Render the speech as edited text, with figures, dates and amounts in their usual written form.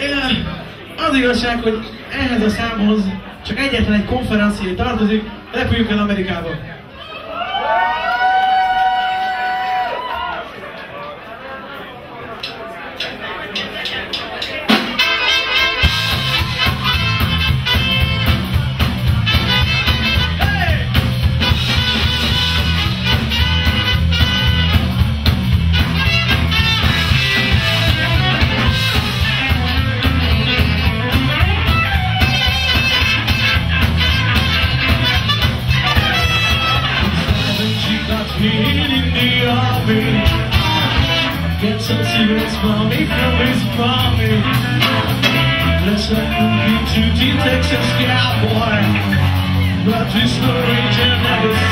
Az igazság, hogy ehhez a számhoz csak egyetlen egy konferencié tartozik, repüljünk el Amerikába. Get some secrets from me, from his mommy. Let's not compete to the Texas cowboy, but this no range and never